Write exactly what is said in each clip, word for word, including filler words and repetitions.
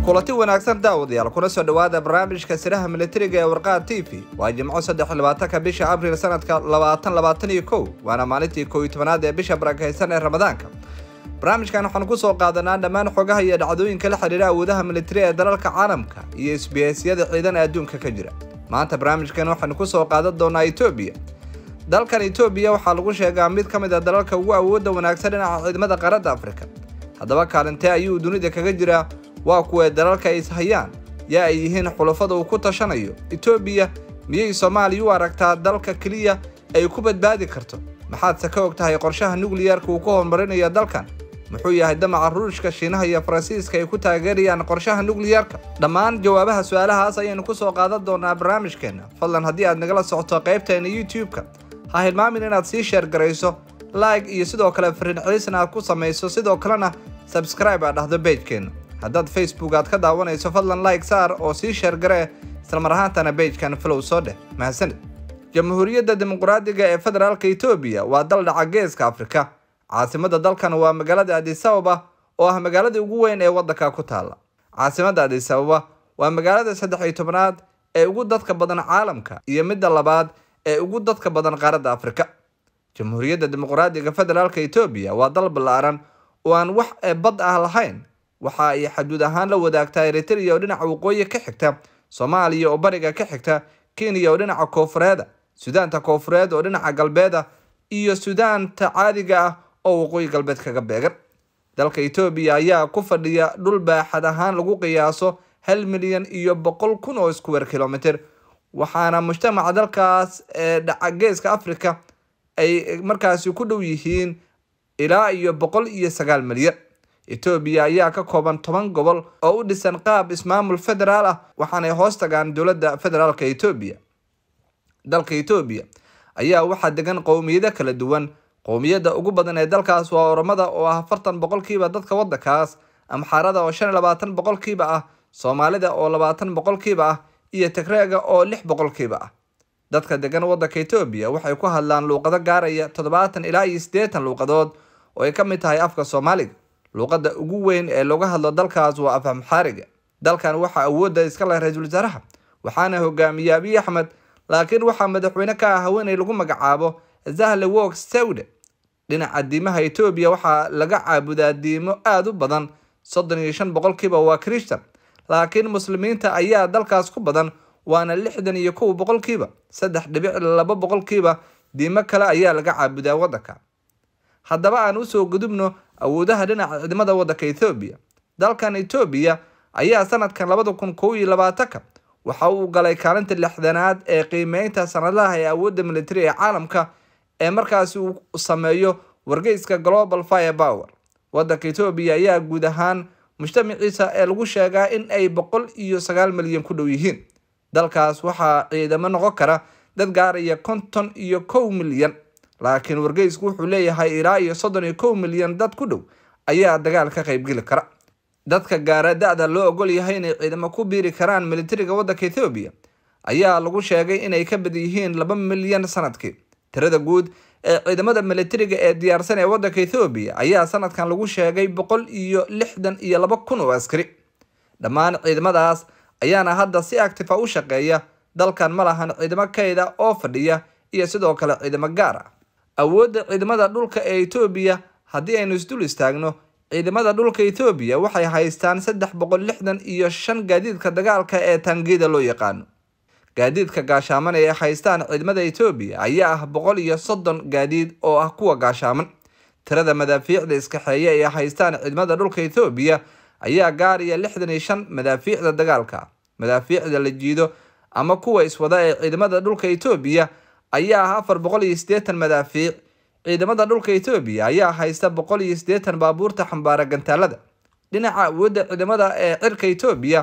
kulanti wanaagsan daawadayaal kuna soo dhawaada barnaamijka siraha militariga ee warqaad T V waa jimco saddex iyo labaatan bisha Abriil sanadka labaatan labaatan iyo kow waana maalintii kow iyo tobnaad ee bisha barakeysan ee Ramadaanka. barnaamijkan waxaan ku soo qaadanaa dhammaan xogaha iyo dhacdooyinka la xiriira awoodaha militari ee dalalka caalamka iyo isbahaysiiyada ciidan ee adduunka ka jira. maanta barnaamijkan waxaan ku soo qaadan doonaa Itoobiya. dalkan Itoobiya waxaa lagu sheegaa mid ka mid ah dalalka ugu awoodda wanaagsan dhinaca ciidamada qaaradda Afrika. haddaba kaalintee ayuu dunida kaga jiraa waa kuwa dalalka ay hayaan yaa ay yihiin xulafada uu ku tashanayo. Itoobiya miyay Soomaaliya u aragtaa dalka kaliya ay ku badbaadi karto? maxaad ka ogtahay qorshaha nuclear-ka uu ku horumarinayo dalkan? muxuu yahay damaca Ruushka, Shiinaha iyo Faransiiska ay ku taageerayaan qorshaha nuclear-ka? dhammaan jawaabaha su'aalahaas ayaynu ku soo qaadan doonaa barnaamijkeena. fadlan haddii aad nagala socoto qaybteena YouTube-ka ha hilmaamin inaad sii share garayso, like iyo sidoo kale fariin celisna aad ku samayso, sidoo kalena subscribe aad dhahdo page-keena. haddaad Facebook aad ka daawanayso fadlan like saar oo sii share garee, isla mar ahaantana page-kan follow soo dheh. mahadsanid. jamhuuriyadda dimuqraadiga ee federaalka Itoobiya waa dal dhaca geeska Afrika. caasimada dalkan waa magaalada Addis Ababa oo ah magaalada ugu weyn ee waddanka ku taala. caasimada Addis Ababa waa magaalada saddex iyo tobnaad ee ugu dadka badan caalamka iyo midda labaad ee ugu dadka badan qaaradda Afrika. jamhuuriyadda dimuqraadiga federaalka Itoobiya waa dal ballaaran oo aan wax bad ah lahayn. waxa ay xaduud ahaan la wadaagtaa Eritrea oo dhinaca waqooyi ka xigta, Soomaaliya oo bariga ka xigta, Kenya oo dhinaca koonfureed, Suudaanta koonfureed oo dhinaca galbeed iyo Suudaanta caadiga ah oo waqooyi galbeed kaga beegan. dalka Itoobiya ayaa ku fadhiya dhul baaxad ahaan lagu qiyaaso hal milyan iyo boqol kun oo square kilometer, waxaana mujtamaca dalkaas ee dhaca geeska Afrika ay markaasi ku dhow yihiin ilaa iyo boqol iyo sagaal milyan. Itoobiya ayaa ka kooban toban gobol oo u dhisan qaab ismaamul federaal ah, waxaana hoos tagaan dowladda federaalka Itoobiya. dalka Itoobiya ayaa waxaa degan qowmiyado kala duwan. qowmiyadda ugu badan ee dalkaas waa Oromada oo ah afartan boqolkiiba dadka waddankaas, Amxaarada oo shan iyo labaatan boqolkiiba ah, Soomaalida oo labaatan boqolkiiba ah iyo Tigreega oo lix boqolkiiba ah. dadka degan waddanka Itoobiya waxay ku hadlaan luqado gaaraya toddobaatan ilaa iyo siddeetan luqadood oo ay ka mid tahay afka Soomaaliga. luqadda ugu weyn ee looga hadlo dalkaas waa afka Amxaariga. dalkan waxaa awoodda iska leh ra'iisul wasaaraha, waxaana hogaamiya Abiy Ahmed, laakiin waxaa madaxweyne ka ah haweeney lagu magacaabo Sahle-Work Zewde. dhinaca diimaha Itoobiya waxaa laga caabudaa diimo aad u badan, soddon iyo shan boqolkiiba waa Christian, laakiin muslimiinta ayaa dalkaas ku badan waana lixdan iyo kow boqolkiiba. saddex dhibic laba boqolkiiba diimo kale ayaa laga caabudaa waddanka. haddaba aan usoo gudubno awoodaha dhinaca ciidamada waddanka Itoobiya. dalkan Itoobiya ayaa sanadkan labada kun kow iyo labaatanka waxa uu galay kaalinta lixdanaad ee qiimeynta sanadaha ee awoodda militari ee caalamka ee markaasi uu sameeyo wargeyska Global Firepower. waddanka Itoobiya ayaa guud ahaan mujtamaciisa ee lagu sheegaa in ay boqol iyo sagaal milyan ku dhow yihiin. dalkaas waxaa ciidamo noqon kara dad gaaraya konton iyo kow milyan, laakiin wargeysku wuxuu leeyahay ilaa iyo soddon iyo kow milyan dad ku dhow ayaa dagaal ka qaybgeli kara. dadka gaara da'da loo ogol yahay inay ciidamo ku biiri karaan militariga waddanka Itoobiya ayaa lagu sheegay inay ka badan yihiin laba milyan sanadkii. tirada guud ee ciidamada militariga ee diyaarsan ee waddanka Itoobiya ayaa sanadkan lagu sheegay boqol iyo lixdan iyo laba kun oo askari. dhammaan ciidamadaas ayaana hadda si active u shaqeeya. dalkan ma lahan ciidamo kayda oo fadhiya iyo sidoo kale ciidamo gaar ah. awoodda ciidamada dhulka ee Itoobiya haddii aynu isdul istaagno, ciidamada dhulka Itoobiya waxay haystaan saddex boqol lixdan iyo shan gaadiidka dagaalka ee taangida loo yaqaano. gaadiidka gaashaaman ee haystaan ciidamada Itoobiya ayaa ah boqol iyo soddon gaadiid oo ah kuwa gaashaaman. tirada madaafiicda iskaxeeya ee haystaan ciidamada dhulka Itoobiya ayaa gaaraya lixdan iyo shan madaafiicda dagaalka. madaafiicda la jiido ama kuwa iswada ee ciidamada dhulka Itoobiya ayaa ah afar boqol iyo siddeetan madaafiic. ciidamada dhulka Itoobiya ayaa haysta boqol iyo siddeetan baabuurta xambaara gantaalada. dhinaca awoodda ciidamada ee cirka Itoobiya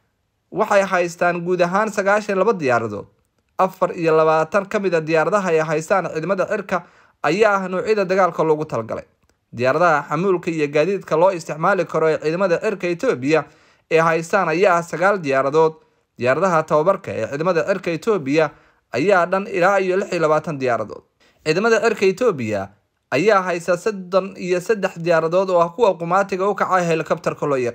waxay haystaan guud ahaan sagaashan iyo laba diyaaradood. afar iyo labaatan ka mid ah diyaaradaha ay haystaan ciidamada cirka ayaa ah noocyada dagaalka loogu talagalay. diyaaradaha xamuulka iyo gaadiidka loo isticmaali karo ee ciidamada cirka Itoobiya ee haystaan ayaa ah sagaal diyaaradood. diyaaradaha tababarka ee ciidamada cirka Itoobiya ayaa dhan ilaa iyo lix iyo labaatan diyaaradood. ciidamada cirka Itoobiya ayaa haysta soddon iyo saddex diyaaradood oo ah kuwa qumaatiga u kaca helicopterka loo yaqaan.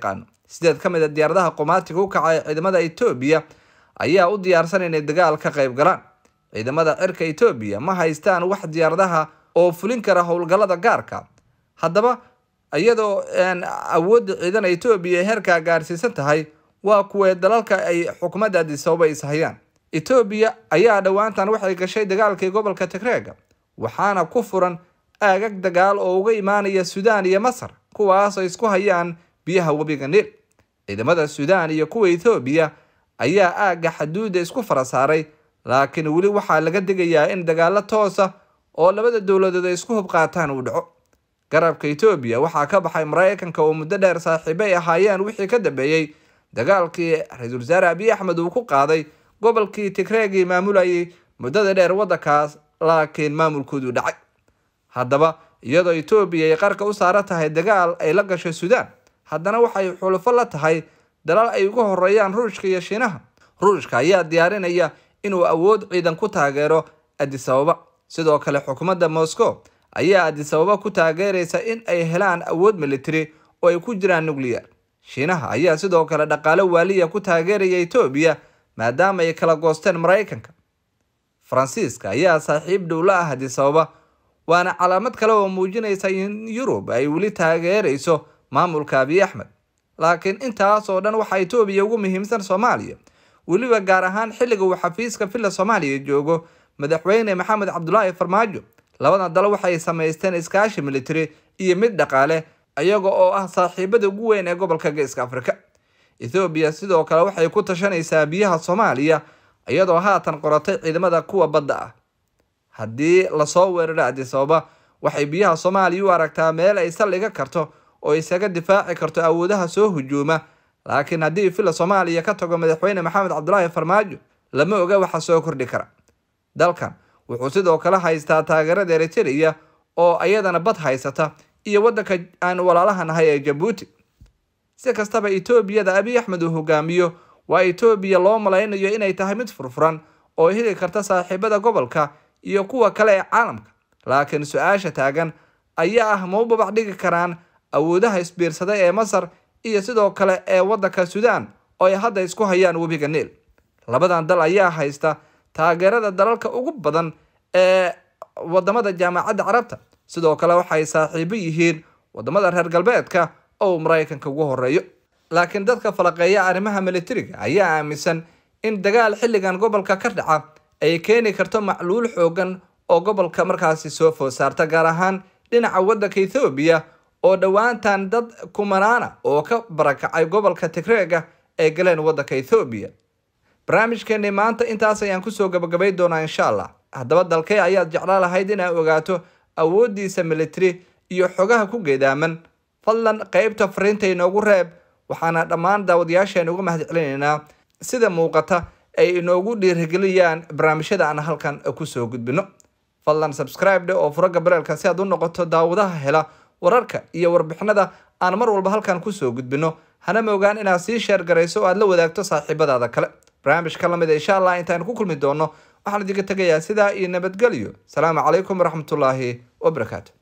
sideed ka mid ah diyaaradaha qumaatiga u kacay ciidamada Itoobiya ayaa u diyaarsan inay dagaal ka qayb galaan. ciidamada cirka Itoobiya ma haystaan wax diyaaradaha oo fulin kara howlgallada gaarka. haddaba iyadoo aan awood ciidan Itoobiya heerka gaarsiisan tahay waa kuwa dalalka ay xukuumadda Addis Ababa is hayaan. Itoobiya ayaa dhawaantan waxay gashay dagaalkii gobolka Tigreega waxaana ku furan aagag dagaal oo uga imaanaya Suudaan iyo Masar kuwaas oo isku hayaan biyaha webiga Niil. ciidamada Suudaan iyo kuwa Itoobiya ayaa aaga xuduudda isku farasaaray, laakiin weli waxaa laga digayaa in dagaalo toos ah oo labada dowladood ay isku hub qaataan uu dhaco. garabka Itoobiya waxaa ka baxay Mareykanka oo muddo dheer saaxiib ay ahaayeen wixii ka dambeeyay dagaalkii Ra'iisul Wasaare Abiy Ahmed uu ku qaaday gobolkii Tigreega maamulayay muddada dheer waddankaas, laakiin maamulkoodu dhacay. haddaba iyadoo Itoobiya ay qarka u saaran tahay dagaal ay la gasho Suudaan, haddana waxay xulufo la tahay dalal ay ugu horeeyaan Ruushka iyo Shiinaha. Ruushka ayaa diyaarinaya inuu awood ciidan ku taageero Addis Ababa. sidoo kale xukuumadda Moscow ayaa Addis Ababa ku taageeraysa in ay helaan awood military oo ay ku jiraan nuclear. Shiinaha ayaa sidoo kale dhaqaale waaliya ku taageeraya Itoobiya maadaama ay kala goosteen Mareykanka. Faransiiska ayaa saaxiib dhow la ah Addis Ababa, waana calaamad kale oo muujinaysa in Yurub ay weli taageerayso maamulka Abiy Ahmed. laakiin intaas oo dhan waxa Itoobiya ugu muhiimsan Soomaaliya, weliba gaar ahaan xilliga uu xafiiska filla Soomaaliya joogo madaxweyne Maxamed Cabdullaahi Farmaajo. labada dal waxay sameysteen iskaashi military iyo mid dhaqaale ayaga oo ah saaxiibada ugu weyn ee gobolka Geeska Afrika. Itoobiya sidoo kale waxay ku tashanaysaa biyaha Soomaaliya iyadoo haatan qoratay ciidamada kuwa badda ah. haddii la soo weeraro Addis Ababa, waxay biyaha Soomaaliya u aragtaa meel ay saldhiga karto oo isaga difaaci karto awoodaha soo hujuuma. laakiin haddii filla Soomaaliya ka tago madaxweyne Maxamed Cabdullaahi Farmaajo, lama oga waxa soo kordhi kara. dalkan wuxuu sidoo kale haystaa taageerada Eritrea oo ayadana bad haysata iyo waddanka aan walaalaha nahay ee Djibouti. si kastaba Itoobiyada Abiy Ahmed uu hogaamiyo waa Itoobiya loo malaynayo inay tahay mid furfuran oo heli karta saaxiibada gobolka iyo kuwa kale ee caalamka. laakiin su-aasha taagan ayaa ah ma u babac dhigi karaan awoodaha isbiirsaday ee Masar iyo sidoo kale ee waddanka Suudaan oo ay hadda isku hayaan webiga Niil. labadan dal ayaa haysta taageerada dalalka ugu badan ee wadamada Jaamacadda Carabta. sidoo kale waxay saaxiibo yihiin wadamada reer galbeedka oo Mareykanka ugu horeeyo. laakiin dadka falaqeeya arrimaha militariga ayaa aaminsan in dagaal xilligan gobolka ka dhaca ay keeni karto macluul xoogan oo gobolka markaasi soo food saarta, gaar ahaan dhinaca waddanka Itoobiya oo dhawaantan dad kumanaana oo ka barakacay gobolka Tigreega ee galeen waddanka Itoobiya. barnaamijkeeni maanta intaas ayaan ku soo gabagabay doonaa insha Allah. haddaba dalkay ayaad jeclaan lahayd inaad ogaato awoodiisa military iyo xogaha ku geedaaman, fadlan qaybta fariinta inoogu reeb. waxaana dhammaan daawadayaasheena uga mahadcelinaynaa sida muuqata ay inoogu dhiirigeliyaan barnaamijyada aan halkan ku soo gudbino. fadlan subscribe oo furo gabalka si aad u noqoto daawadaha hela wararka iyo warbixinada aan mar walba halkan ku soo gudbino. hana moogaan inaad sii share garayso oo aad la wadaagto saaxiibadaada kale. barnaamijka lamid insha Allah intaan ku kulmi doono waxaan idinka tagayaa sidaa iyo nabadgelyo. salaamu calaykum waraxmatullaahi wabarakaatuh.